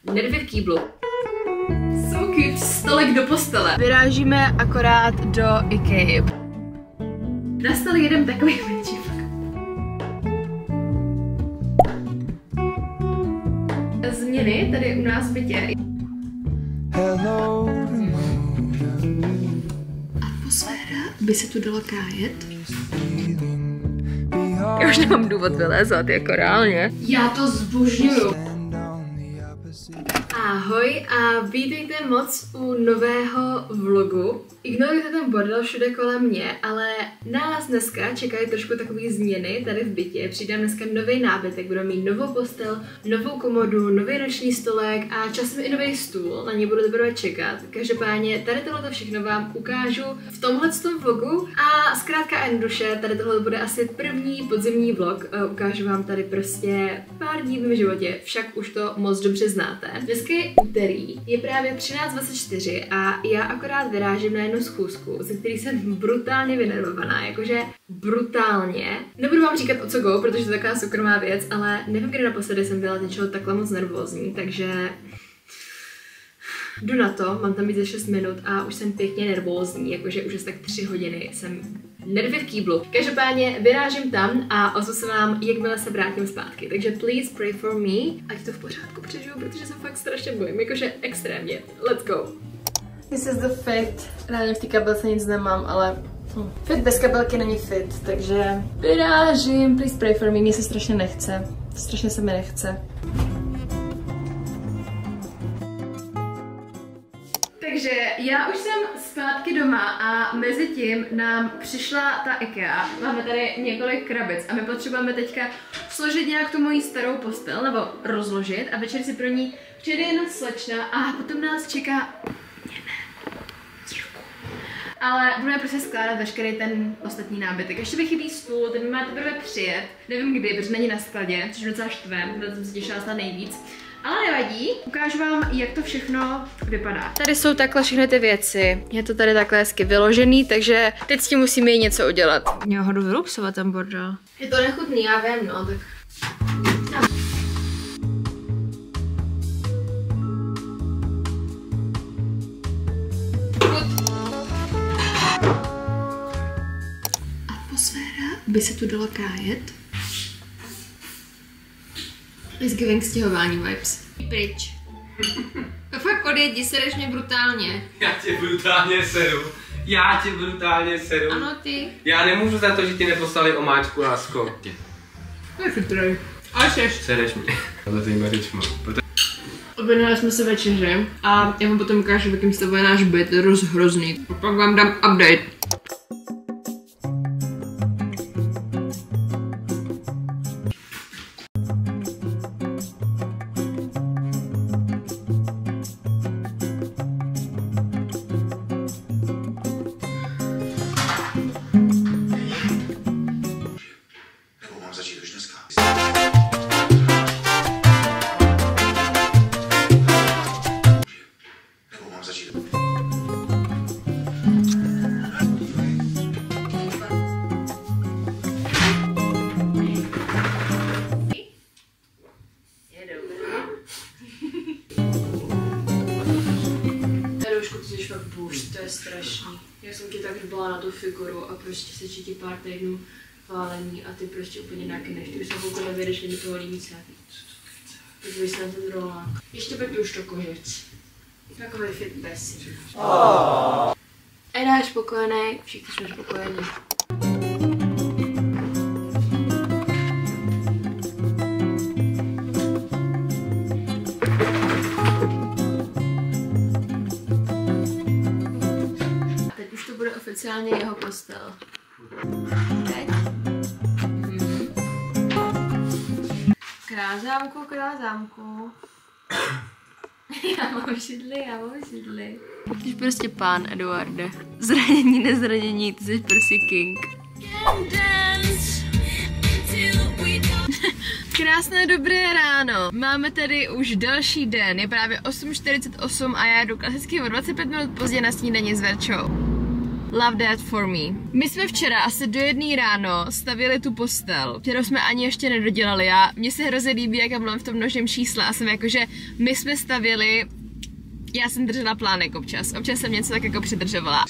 Nedvěd kýblu. So cute. Stolek do postele. Vyrážíme akorát do IKEA. Nastal jeden takový menší fakt. Změny tady u nás v bytě. Atmosféra by se tu dala kájet. Já už nemám důvod vylézat, jako reálně. Já to zbožňuju. Ahoj a vítejte moc u nového vlogu. Ignorujte ten bordel všude kolem mě, ale nás dneska čekají trošku takové změny tady v bytě. Přidám dneska nový nábytek, budu mít novou postel, novou komodu, nový noční stolek a časem i nový stůl, na něj budu teprve čekat. Každopádně tady tohle všechno vám ukážu v tomhletom vlogu a zkrátka a jednoduše, tady tohle bude asi první podzimní vlog. Ukážu vám tady prostě pár dní v mém životě, však už to moc dobře znáte. Dneska je úterý, je právě 13:24 a já akorát vyrážím na jednu schůzku, ze který jsem brutálně vynervovaná, jakože brutálně. Nebudu vám říkat o co go, protože to je taková soukromá věc, ale nevím, kdy naposledy jsem byla něčeho takhle moc nervózní, takže jdu na to, mám tam být za 6 minut a už jsem pěkně nervózní, jakože už asi tak 3 hodiny jsem nedvěd kýblu. Každopádně vyrážím tam a ozvu se vám, jakmile se vrátím zpátky. Takže please pray for me, ať to v pořádku přežiju, protože se fakt strašně bojím, jakože extrémně. Let's go! This is the fit. Ráně v té kabelce nic nemám, ale fit bez kabelky není fit, takže vyrážím. Please pray for me, mně se strašně nechce. Strašně se mi nechce. Takže já už jsem zpátky doma a mezi tím nám přišla ta IKEA. Máme tady několik krabic a my potřebujeme teďka složit nějak tu moji starou postel, nebo rozložit a večer si pro ní přijde jedna slečna a potom nás čeká ale budeme prostě skládat veškerý ten ostatní nábytek. Ještě mi chybí stůl, ten máte teprve přijet. Nevím kdy, protože není na skladě, což docela štvem, to jsem se těšila snad nejvíc. Ale nevadí, ukážu vám, jak to všechno vypadá. Tady jsou takhle všechny ty věci. Je to tady takhle hezky vyložený, takže teď s tím musíme i něco udělat. Měl ho jdu vyluxovat ten bordel. Je to nechutný, já vím, no, tak... Atmosféra by se tu dala kájet. Is giving stěhování vibes. Pryč. To fakt odjedi, sereš mě brutálně. Já tě brutálně seru. Já tě brutálně seru. Ano, ty. Já nemůžu za to, že ti neposlali omáčku, lásko. To je chytrý. Ale seš. Sereš mě. Ale týma řečma. Objednali jsme se večeře a já vám potom ukážu, v jakém stavu je náš byt, je hrozný. A pak vám dám update. To je strašný. Já jsem ti tak byla na tu figuru a prostě se ti pár týdnů válení a ty prostě úplně nakyneš. Ty už se úplně nevědeš do toho líce. Podívej se na ten rolák. Ještě pěkně už to kožec. Takový fit bez. Eda je spokojený, všichni jsme spokojení. Oficiálně jeho postel. Teď? Krázámku, krázámku. Já mám židli. Jsi prostě pán, Eduarde. Zranění, nezranění, ty jsi prostě king. Krásné dobré ráno. Máme tady už další den. Je právě 8:48 a já jdu klasicky o 25 minut pozdě na snídani s Verčou. Love that for me. My jsme včera asi do 1 ráno stavili tu postel, kterou jsme ani ještě nedodělali. Mně se hrozně líbí, jak mluvím v tom množném čísle a jsem jakože my jsme stavili, já jsem držela plánek občas jsem něco tak jako přidržovala.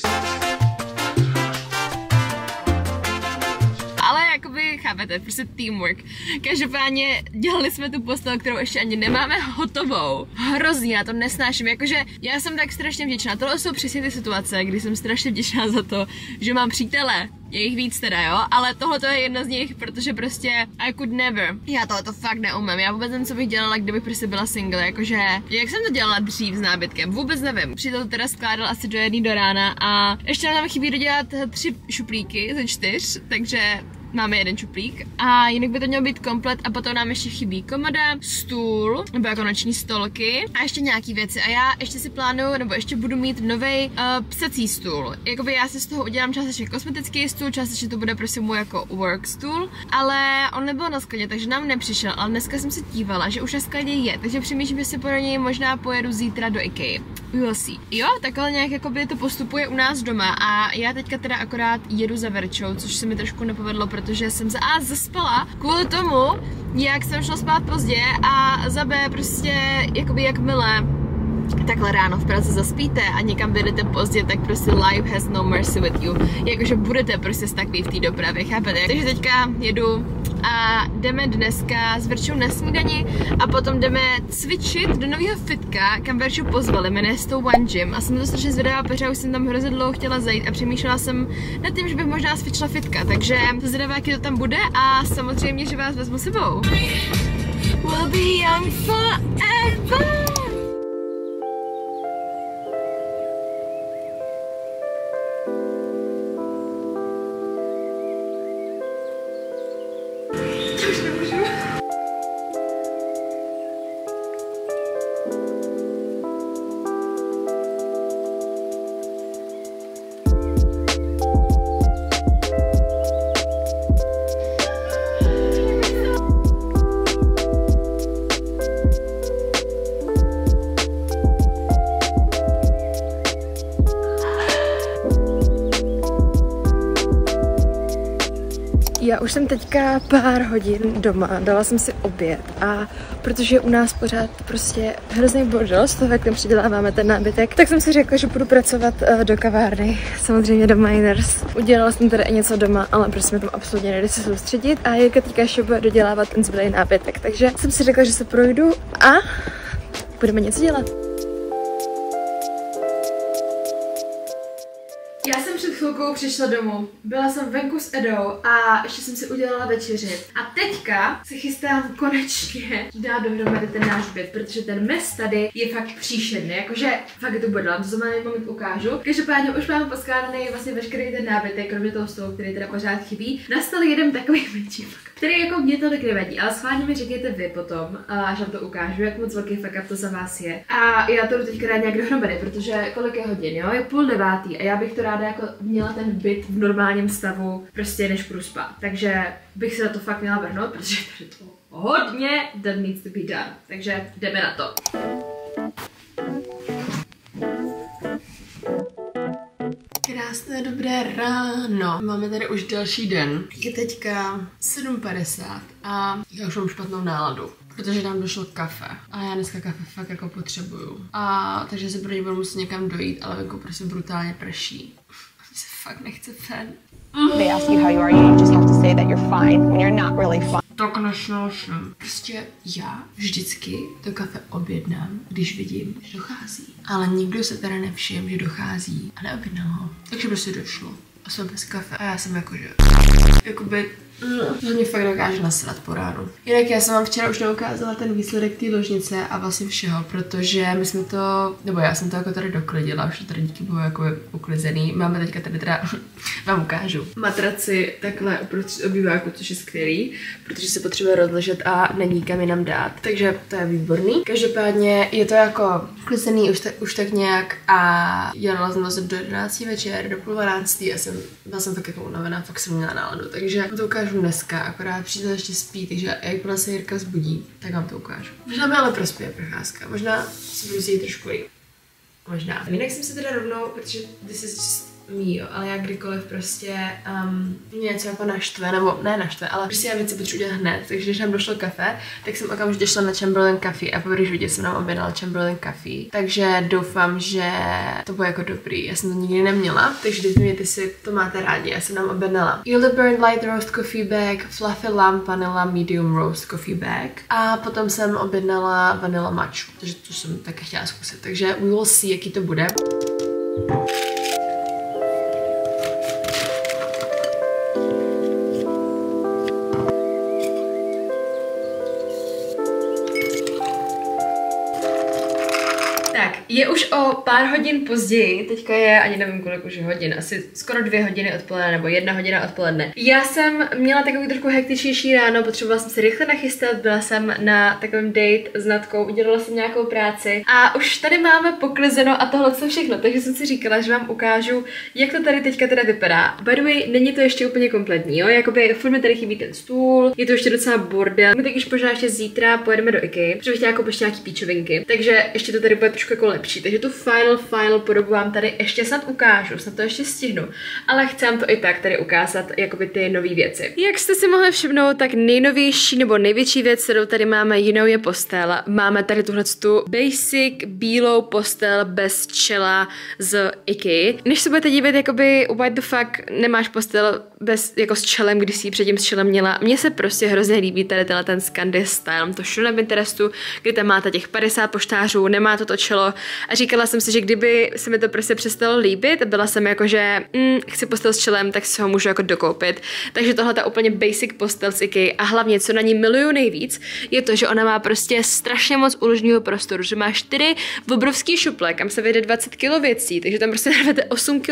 Ale jakoby, chápete, prostě teamwork. Každopádně dělali jsme tu postel, kterou ještě ani nemáme hotovou. Hrozně, já to nesnáším, jakože já jsem tak strašně vděčná. Tohle jsou přesně ty situace, kdy jsem strašně vděčná za to, že mám přítele. Je jich víc teda, jo, ale tohle je jedna z nich, protože prostě I could never. Já tohle to fakt neumím, já vůbec nevím, co bych dělala, kdybych prostě byla single, jakože, jak jsem to dělala dřív s nábytkem, vůbec nevím. Přítel teda skládal asi do 1 do rána a ještě nám chybí dodělat 3 šuplíky ze 4, takže máme 1 šuplík a jinak by to mělo být komplet a potom nám ještě chybí komoda, stůl, nebo jako noční stolky a ještě nějaký věci a já ještě si plánuju, nebo ještě budu mít novej psací stůl. Jakoby já si z toho udělám částečně kosmetický stůl, částečně to bude prostě můj jako work stůl, ale on nebyl na skladě, takže nám nepřišel, ale dneska jsem se dívala, že už na skladě je, takže přemýšlím, že si pro něj možná pojedu zítra do IKEA. We will see. Jo, takhle nějak jakoby to postupuje u nás doma a já teďka teda akorát jedu za Verčou, což se mi trošku nepovedlo, protože jsem se zaspala kvůli tomu, jak jsem šla spát pozdě a za B prostě jakoby jakmile takhle ráno v Praze zaspíte a někam vyjdete pozdě, tak prostě life has no mercy with you. Jakože budete prostě staklí v té dopravě, chápete? Takže teďka jedu a jdeme dneska s Verčou na snídani a potom jdeme cvičit do nového fitka, kam Verču pozvali, jmenuje se to One Gym a jsem to strašně zvědavá, protože už jsem tam hrozně dlouho chtěla zajít a přemýšlela jsem nad tím, že bych možná cvičila fitka, takže to zvědavá, jaký to tam bude a samozřejmě, že vás vezmu sebou. We'll be young forever. Já už jsem teďka pár hodin doma, dala jsem si oběd a protože u nás pořád prostě hrozný bordel z toho, jak tam přiděláváme ten nábytek, tak jsem si řekla, že půjdu pracovat do kavárny, samozřejmě do Miners. Udělala jsem tady i něco doma, ale prostě mi tam absolutně nejde se soustředit a Jirka teďka ještě bude dodělávat ten zbylý nábytek, takže jsem si řekla, že se projdu a budeme něco dělat. Já jsem před chvilkou přišla domů, byla jsem venku s Edou a ještě jsem si udělala večeři. A teďka se chystám konečně dát dohromady ten náš byt, protože ten mes tady je fakt příšerný, jakože fakt to bude, to za malý moment ukážu. Každopádně už mám poskládaný vlastně veškerý ten nábytek, kromě toho stolu, který teda pořád chybí. Nastal jeden takový menší fakt, který jako mě tolik nevadí, ale schválně mi řekněte vy potom, až vám to ukážu, jak moc velký fuck up to za vás je. A já to jdu teďka dát nějak dohromady, protože kolik je hodin, jo, je 8:30 a já bych to ráda jako měla ten byt v normálním stavu, prostě než půjdu spát. Takže bych se na to fakt měla vrhnout, protože tady to hodně that needs to be done. Takže jdeme na to. Krásné dobré ráno. Máme tady už další den. Je teďka 7:50 a já už mám špatnou náladu, protože nám došlo kafe a já dneska kafe fakt jako potřebuju. A takže se pro ně budu muset někam dojít, ale venku prostě brutálně prší. Mně se fakt nechce fen. They ask you how you are, you just have to say that you're fine when you're not really fine. Tak nesnáším. Prostě já vždycky to kafe objednám, když vidím, že dochází. Ale nikdo se teda nevšiml, že dochází a neobjednal ho. Takže prostě došlo. A jsem bez kafe a já jsem jakože... Jakoby... To mě fakt dokáže nasrat po ránu. Jinak já jsem vám včera už neukázala ten výsledek té ložnice a vlastně všeho, protože my jsme to, nebo já jsem to jako tady doklidila, už to tady díky bylo jako uklizený. Máme teďka tady teda, vám ukážu, matraci takhle uprostřed obýváku, což je skvělý, protože se potřebuje rozležet a není kam jinam dát. Takže to je výborný. Každopádně je to jako uklizený už tak nějak a dělala jsem to do 11 večer, do 11:30 a byla jsem tak jako unavená, fakt jsem měla náladu, takže to ukážu dneska, akorát přítel ještě spí, takže jakmile se Jirka vzbudí, tak vám to ukážu. Možná mi ale prospěje procházka, možná si budu zjít trošku líp. Možná. Jinak jsem se teda rovnou, protože this is just Mío, ale já kdykoliv prostě mě něco jako naštve, nebo ne naštve, ale prostě já věci potřebuji dělat hned, takže když nám došlo kafe, tak jsem okamžitě šla na Chamberlain Coffee a po životě jsem nám objednala Chamberlain Coffee, takže doufám, že to bude jako dobrý, já jsem to nikdy neměla, takže dejte mi, jestli to máte rádi, já jsem nám objednala Early Bird Light Roast Coffee Bag, Fluffy Lamb Vanilla Medium Roast Coffee Bag a potom jsem objednala Vanilla Matcha, takže to jsem také chtěla zkusit, takže we will see, jaký to bude. Je už o pár hodin později, teďka je, ani nevím kolik už je hodin, asi skoro 2 hodiny odpoledne nebo 1 hodina odpoledne. Já jsem měla takový trošku hektičnější ráno, potřebovala jsem se rychle nachystat, byla jsem na takovém date s Natkou, udělala jsem nějakou práci a už tady máme poklizeno a tohle co všechno, takže jsem si říkala, že vám ukážu, jak to tady teďka teda vypadá. By the way, není to ještě úplně kompletní, jo, jakoby furt mi tady chybí ten stůl, je to ještě docela bordel. My teď už možná ještě zítra pojedeme do IKEA, protože bych chtěla koupit nějaký píčovinky, takže ještě to tady bude trošku jako lepší. Takže tu final podobu vám tady ještě snad ukážu, snad to ještě stihnu, ale chci vám to i tak tady ukázat, jakoby ty nové věci. Jak jste si mohli všimnout, tak nejnovější nebo největší věc, kterou tady máme jinou, je postel. Máme tady tuhletu basic bílou postel bez čela z IKEA. Než se budete dívat, jakoby what the fuck, nemáš postel bez, jako s čelem, když jsi ji předtím s čelem měla. Mně se prostě hrozně líbí tady ten Scandi style, to šlo na Pinterestu, kdy tam máte těch 50 poštářů, nemá to čelo a říkala jsem si, že kdyby se mi to prostě přestalo líbit, byla jsem jako, že chci postel s čelem, tak si ho můžu jako dokoupit. Takže tohle je úplně basic postel z IKEA a hlavně, co na ní miluju nejvíc, je to, že ona má prostě strašně moc úložního prostoru, že má 4 obrovský šuple, kam se vejde 20 kg věcí, takže tam prostě dáváte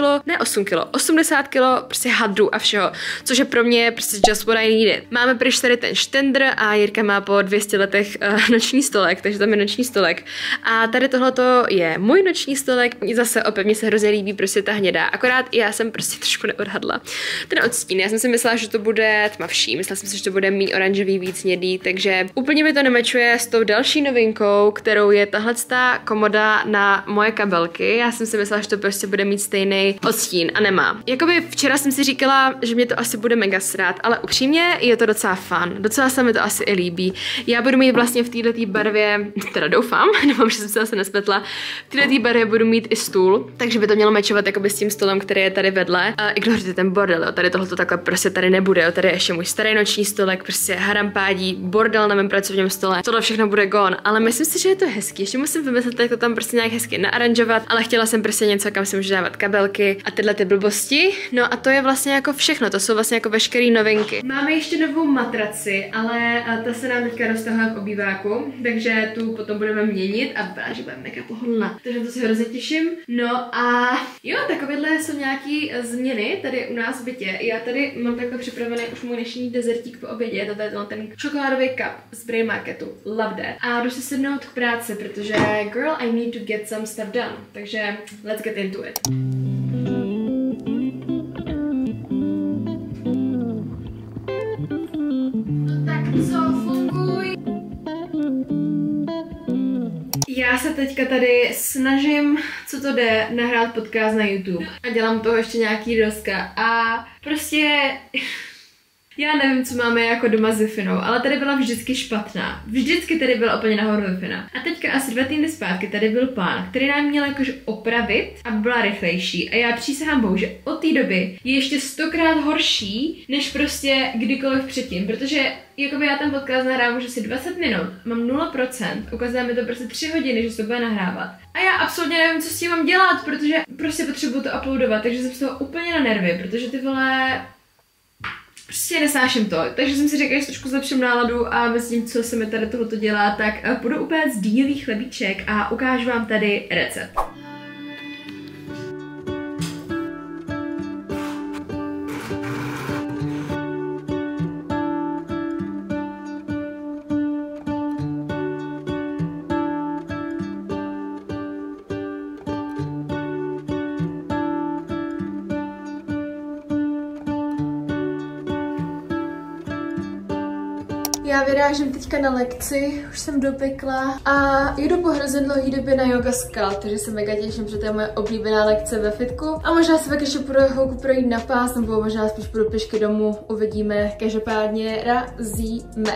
80 kg prostě hadru a všeho, což je pro mě prostě just what I needed. Máme pryč tady ten štendr a Jirka má po 200 letech noční stolek, takže tam je noční stolek. A tady tohleto je můj noční stolek, zase opět mě se hrozně líbí prostě ta hnědá, akorát já jsem prostě trošku neodhadla ten odstín, já jsem si myslela, že to bude tmavší, myslela jsem si, že to bude méně oranžový, víc hnědý, takže úplně mi to nemečuje s tou další novinkou, kterou je tahleta komoda na moje kabelky, já jsem si myslela, že to prostě bude mít stejný odstín a nemá. Jakoby včera jsem si říkala, že mě to asi bude mega srát, ale upřímně je to docela fun, docela se mi to asi i líbí. Já budu mít vlastně v této barvě, teda doufám že jsem se asi nespletla, v této barvě budu mít i stůl, takže by to mělo mečovat jakoby s tím stolem, který je tady vedle. Ignorujte ten bordel, jo, tady tohoto takhle prostě tady nebude, jo, tady je ještě můj starý noční stolek, prostě harampádí, bordel na mém pracovním stole, tohle všechno bude gone, ale myslím si, že je to hezký, ještě musím vymyslet, jak to tam prostě nějak hezky naaranžovat, ale chtěla jsem prostě něco, kam si můžu dávat kabelky a tyhle ty blbosti, no a to je vlastně jako všechno, to jsou vlastně jako veškeré novinky. Máme ještě novou matraci, ale ta se nám teďka roztahuje v obýváku, takže tu potom budeme měnit a vypadá, že bude mega pohodlná. Takže to se hrozně těším. No a jo, takovéhle jsou nějaký změny tady u nás v bytě. Já tady mám takhle připravený už můj dnešní dezertík po obědě, to je ten čokoládový cup z Brain Marketu. Love that. A jdu si sednout k práci, protože girl, I need to get some stuff done. Takže let's get into it. Já se teďka tady snažím, co to jde, nahrát podcast na YouTube a dělám toho ještě nějaký doska a prostě já nevím, co máme jako doma s Wi-Finou, ale tady byla vždycky špatná. Vždycky tady byla úplně nahoru Wi-Fina. A teďka asi 2 týdny zpátky tady byl pán, který nám měl jakože opravit, aby byla rychlejší. A já přísahám bohu, že od té doby je ještě 100krát horší, než prostě kdykoliv předtím. Protože jakoby já ten podcast nahrávám už asi 20 minut, mám 0%, ukazuje mi to prostě 3 hodiny, že se to bude nahrávat. A já absolutně nevím, co s tím mám dělat, protože prostě potřebuju to uploadovat, takže jsem z toho úplně na nervy, protože ty vole... Prostě nesnáším to, takže jsem si řekla, že trošku zlepším náladu a mezi tím, co se mi tady tohoto dělá, tak budu upéct dýňový chlebíček a ukážu vám tady recept. já vyrážím teďka na lekci, už jsem dopekla a jdu po hrozně dlouhý době na yoga skal, takže se mega těším, že to je moje oblíbená lekce ve fitku. A možná se pak ještě půjdu chvilku projít na pás, nebo možná spíš půjdu pěšky domů, uvidíme. Každopádně razíme.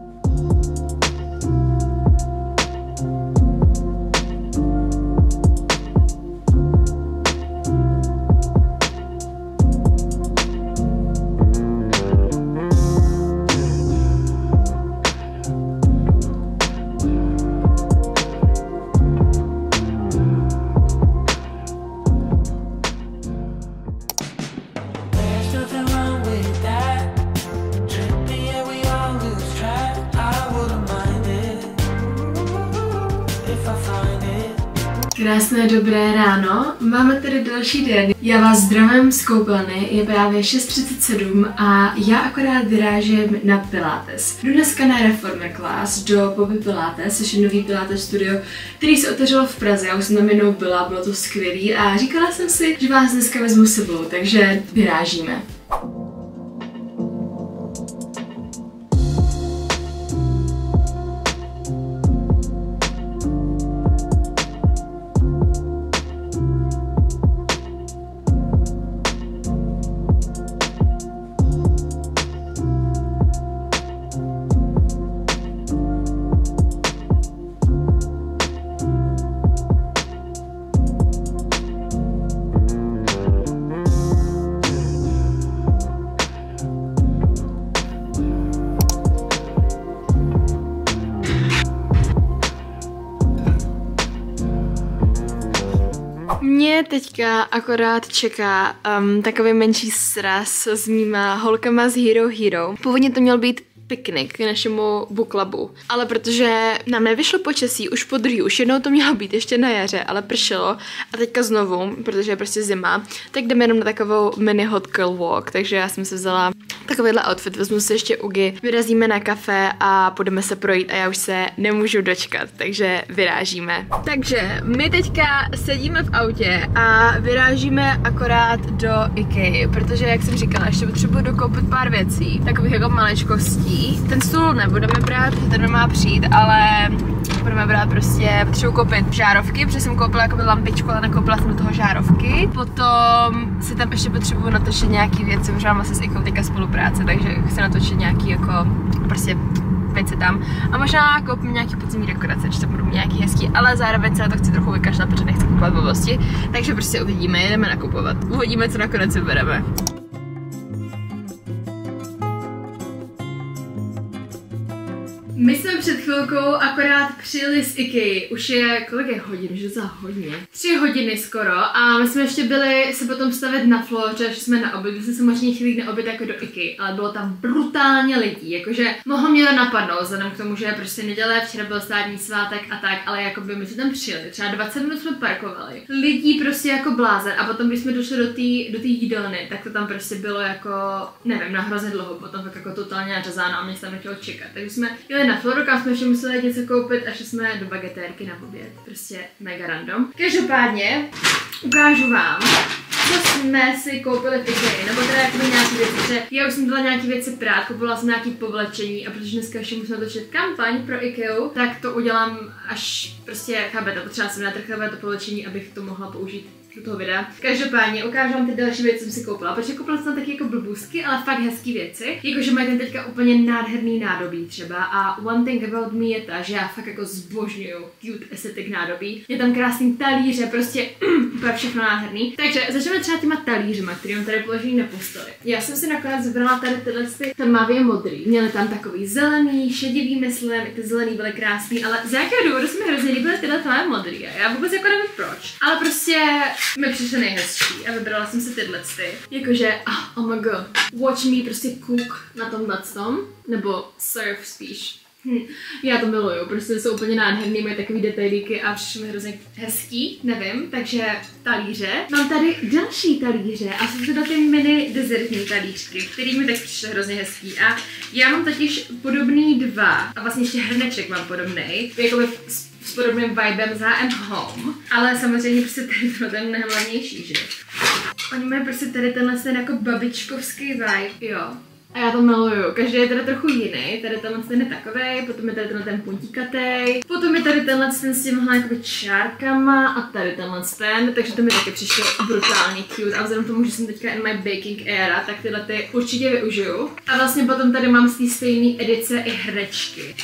Krásné dobré ráno, máme tady další den. Já vás zdravím z koupelny, je právě 6:37 a já akorát vyrážím na Pilates. Jdu dneska na Reformer Class do Bobby Pilates, což je nový Pilates studio, který se otevřelo v Praze. Já už jsem tam jednou byla, bylo to skvělý a říkala jsem si, že vás dneska vezmu s sebou, takže vyrážíme. Mě teďka akorát čeká takový menší sraz s mýma holkama z Hero Hero. Původně to měl být piknik k našemu book clubu, ale protože nám nevyšlo počasí už po druhý, už jednou to mělo být ještě na jaře, ale pršelo a teďka znovu, protože je prostě zima, tak jdeme jenom na takovou mini hot girl walk, takže já jsem si vzala takovýhle outfit, vezmu si ještě ugy, vyrazíme na kafe a půjdeme se projít a já už se nemůžu dočkat, takže vyrážíme. Takže my teďka sedíme v autě a vyrážíme akorát do IKEA, protože jak jsem říkala, ještě potřebuji dokoupit pár věcí, takových jako maličkostí. Ten stůl nebudeme brát, ten nemá přijít, ale budeme brát prostě, potřebuji koupit žárovky, protože jsem koupila jako lampičku, ale nekoupila jsem do toho žárovky. Potom si tam ještě potřebuji natočit nějaký věci, protože mám asi s IKEA teďka spolupráce, takže chci natočit nějaký jako prostě věci tam. A možná koupím nějaký podzimní dekorace, že to budou nějaký hezký, ale zároveň se na to chci trochu vykašlat, protože nechci kupovat blbosti. Takže prostě uvidíme, jdeme nakupovat. Uvidíme, co nakonec vybereme. My jsme před chvilkou akorát přijeli z IKEA, už je, kolik je hodin, že za hodně? 3 hodiny skoro a my jsme ještě byli se potom stavit na Floře, že jsme na oběd, my jsme samozřejmě chtěli jít na oběd jako do IKEA, ale bylo tam brutálně lidí, jakože mohlo mě to napadnout, vzhledem k tomu, že prostě neděle, včera byl státní svátek a tak, ale jakoby my jsme tam přijeli, třeba 20 minut jsme parkovali, lidí prostě jako blázen a potom, když jsme došli do té jídelny, tak to tam prostě bylo jako, nevím, na hrozně dlouho, potom tak jako totálně nařezáno a mě se tam nechtělo čekat, takže jsme jeli na Floru, kam jsme ještě museli něco koupit a šli jsme do bagetérky na oběd. Prostě mega random. Každopádně ukážu vám, co jsme si koupili v IKEA, nebo teda jakoby nějaký věci, že já už jsem dala nějaký věci prát, koupila jsem nějaký povlečení a protože dneska ještě musím natočit kampaň pro IKEA, tak to udělám až prostě, chápete, potřeba jsem natrchovat to povlečení, abych to mohla použít do toho videa. Každopádně ukážu vám ty další věci, co jsem si koupila, protože koupila jsem taky jako blbůzky, ale fakt hezký věci. Jakože mají ten teďka úplně nádherný nádobí třeba a one thing about me je ta, že já fakt jako zbožňuju cute aesthetic nádobí. Je tam krásný talíře, prostě úplně všechno nádherný. Takže začneme třeba těma talířema, který mám tady položený na posteli. Já jsem si nakonec vybrala tady tyhle tmavě modrý. Měli tam takový zelený, šedivý, myslím, i ty zelený byly krásný, ale z jakého důvodu se mi hrozně líbily tyhle tmavé modrý. Já vůbec jako nevím proč. Ale prostě mi přišly nejhezčí a vybrala jsem si tyhle ty. Jakože, oh my god, watch me prostě cook na tomhle tom, nebo serve spíš. Já to miluju, prostě jsou úplně nádherný, mají takový detailíky a přišly mi hrozně hezký, nevím, takže talíře. Mám tady další talíře a jsou to ty mini dezertní talířky, který mi tak přišly hrozně hezký a já mám totiž podobný 2 a vlastně ještě hrneček mám podobnej, jakoby s podobným vibem z H&M Home, ale samozřejmě prostě tady to ten nejhlavnější, že? Oni mají prostě tady tenhle ten jako babičkovský vibe, jo. A já to miluju. Každý je teda trochu jiný. Tady ten je takovej, potom je tady ten puntíkatej, potom je tady tenhle s těmhle jakoby čárkama a tady ten, takže to mi taky přišlo brutálně cute. A vzhledem k tomu, že jsem teďka in my baking era, tak tyhle ty určitě využiju. A vlastně potom tady mám z té stejné edice i hrečky.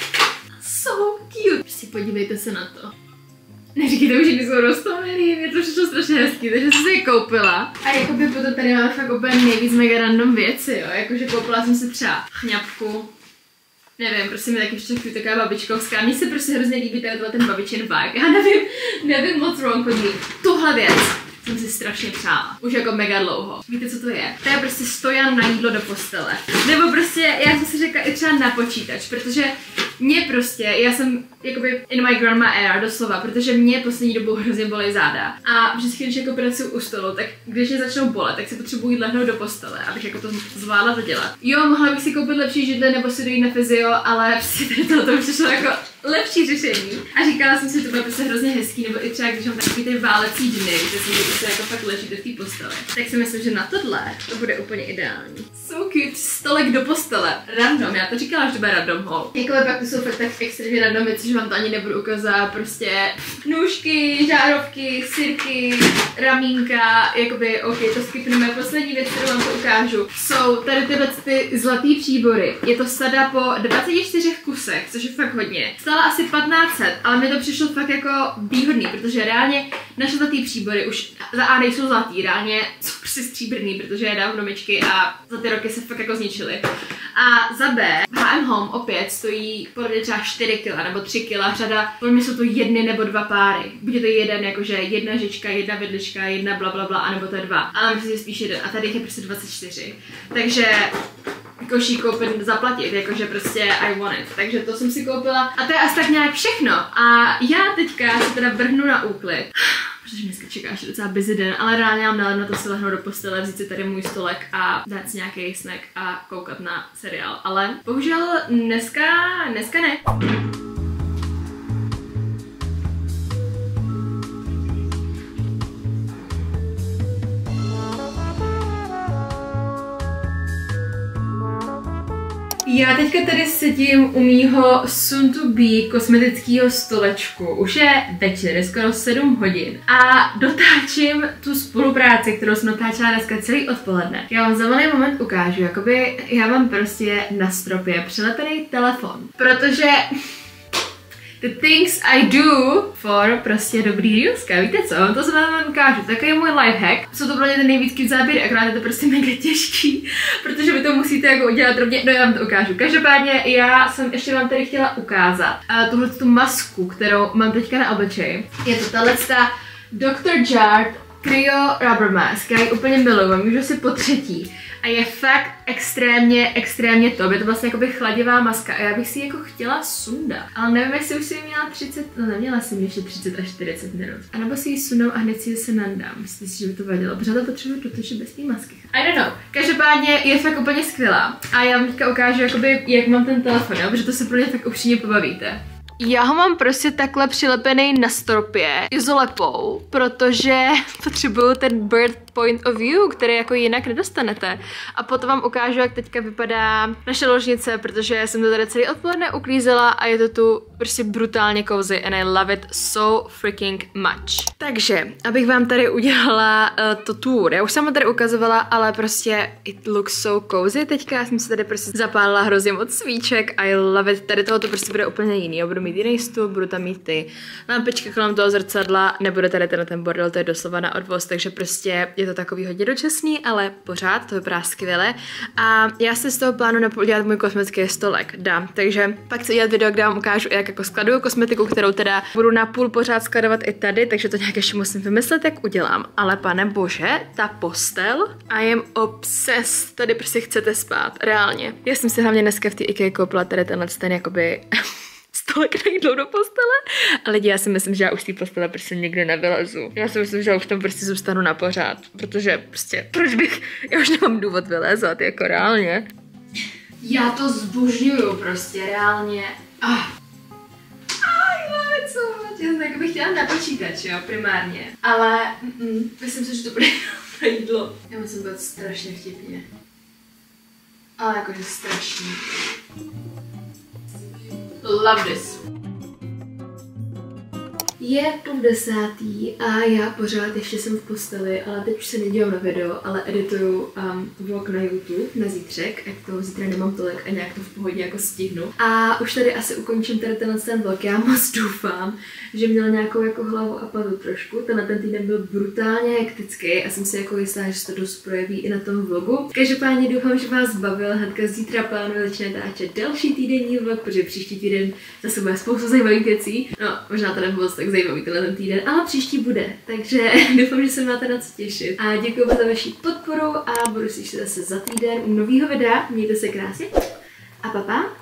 So cute. Prostě podívejte se na to. Neříkejte už, že jsou roztomilý, mě to přišlo strašně hezký, takže jsem si je koupila. A jakoby potom tady máme fakt úplně nejvíc mega random věci, jo, jakože koupila jsem si třeba chňapku. Nevím, prostě mi taky přišla taková babičkovská. Mně se prostě hrozně líbí ten babičin vibe. Já nevím moc wrong with me. Tuhle věc jsem si strašně přála. Už jako mega dlouho. Víte, co to je? To je prostě stojan na jídlo do postele. Nebo prostě, já jsem si řekla i třeba na počítač, protože mě prostě, já jsem jakoby in my grandma era doslova, protože mě poslední dobou hrozně bolí záda. A vždycky, když jako pracuji u stolu, tak když mě začnou bolet, tak se potřebuji lehnout do postele, abych jako to zvládla to dělat. Jo, mohla bych si koupit lepší židle nebo si dojít na fyzio, ale prostě to přišlo jako lepší řešení. A říkala jsem si, že to bylo prostě hrozně hezký, nebo i třeba když mám takový ty válecí dny, kde si prostě jako fakt ležíte v té posteli. Tak si myslím, že na tohle to bude úplně ideální. So cute, stolek do postele. Random, já to říkala, že to bude random haul. Jakové pak to jsou fakt tak extrémně random věci, že vám to ani nebudu ukázat, prostě nůžky, žárovky, sirky, ramínka, jakoby, ok, to skipneme. Poslední věc, kterou vám to ukážu, jsou tady tyhle ty zlatý příbory. Je to sada po 24 kusech, což je fakt hodně. Stála asi 1500, ale mi to přišlo fakt jako výhodný, protože reálně naše zlatý příbory už za A nejsou zlatý, reálně jsou prostě stříbrný, protože je dávno myčky a za ty roky se fakt jako zničily. A za B, H&M Home opět stojí podle mě třeba 4 kg nebo 3 kg řada, podle mě jsou to 1 nebo 2 páry. Buď je to jeden, jakože jedna žička, jedna vidlička, jedna blablabla, anebo to je 2. Ale myslím, že spíš jeden. A tady je prostě 24. Takže koší koupit zaplatit, jakože prostě I want it. Takže to jsem si koupila a to je asi tak nějak všechno. A já teďka se teda vrhnu na úklid. Protože dneska čeká ještě docela busy den, ale reálně mám náladu na to si lehnout do postele, vzít si tady můj stolek a dát si nějaký snack a koukat na seriál. Ale bohužel dneska ne. Já teďka tady sedím u mýho soon to be kosmetického stolečku. Už je večer, je skoro 7 hodin. A dotáčím tu spolupráci, kterou jsem natáčela dneska celý odpoledne. Já vám za malý moment ukážu, jakoby já mám prostě na stropě přilepený telefon. Protože the things I do for prostě dobrý reelska, víte co? To se vám ukážu, takový můj lifehack. Jsou to pro mě ten nejvíc cute záběry, akorát je to prostě mega těžký, protože vy to musíte jako udělat rovně, no já vám to ukážu. Každopádně já jsem ještě vám tady chtěla ukázat tuhle tu masku, kterou mám teďka na obličeji. Je to tahleta Dr. Jart Cryo Rubber Mask, já ji úplně miluji, mám už asi po 3. A je fakt extrémně top. Je to vlastně jakoby chladivá maska a já bych si ji jako chtěla sundat. Ale nevím, jestli už si ji měla 30, no neměla jsem ještě 30 až 40 minut. A nebo si ji sunou a hned si ji se nandám. Myslím si, že by to vadilo, protože to potřebuji dotočit bez té masky. I don't know. Každopádně je fakt úplně skvělá. A já vám teďka ukážu, jakoby, jak mám ten telefon, jo? Protože to se pro mě fakt upřímně pobavíte. Já ho mám prostě takhle přilepený na stropě izolepou, protože potřebuju ten bird point of view, který jako jinak nedostanete. A potom vám ukážu, jak teďka vypadá naše ložnice, protože jsem to tady celý odpoledne uklízela a je to tu prostě brutálně cozy and I love it so freaking much. Takže, abych vám tady udělala to tour. Já už jsem ho tady ukazovala, ale prostě it looks so cozy. Teďka jsem si tady prostě zapálila hrozně moc svíček. I love it. Tady tohoto prostě bude úplně jiný. Já budu mít jiný stůl, budu tam mít ty lampičky kolem toho zrcadla, nebude tady ten bordel, to je doslova na odvoz, takže prostě je to takový hodně dočasný, ale pořád to vypadá skvěle. A já si z toho plánu udělat můj kosmetický stolek, dám. Takže pak chci udělat video, kde vám ukážu, jak jako skladuju kosmetiku, kterou teda budu napůl pořád skladovat i tady, takže to nějak ještě musím vymyslet, jak udělám. Ale pane bože, ta postel, I am obsessed. Tady prostě chcete spát, reálně. Já jsem si hlavně dneska v té IKEA koupila tady ten jakoby stolek na jídlo do postele. A lidi, já si myslím, že já už z té postele prostě nikdy nevylezu. Já si myslím, že já už tam prostě zůstanu na pořád, protože prostě, proč bych, já už nemám důvod vylezat, jako reálně. Já to zbožňuju prostě, reálně. Co? Já jsem jako bych chtěla na počítač, jo, primárně. Ale myslím si, že to bude na jídlo. Já musím být strašně vtipně. Ale jakože strašný. Love this. Je 9:30 a já pořád ještě jsem v posteli, ale teď už se nedívám na video, ale edituju vlog na YouTube na zítřek, ať toho zítra nemám tolik a nějak to v pohodě jako stihnu. A už tady asi ukončím tady ten vlog, já moc doufám, že měl nějakou jako hlavu a patu trošku. Ten týden byl brutálně hektický a jsem si jako jistá, že se to dost projeví i na tom vlogu. Každopádně doufám, že vás bavil, hnedka zítra plánuji začít natáčet další týdenní vlog, protože příští týden zase bude spoustu zajímavých věcí. No, možná to nebylo tak zajímavý ten týden, ale příští bude, takže doufám, že se máte na co těšit. A děkuji za vaši podporu a budu si zase za týden u nového videa. Mějte se krásně a pa pa.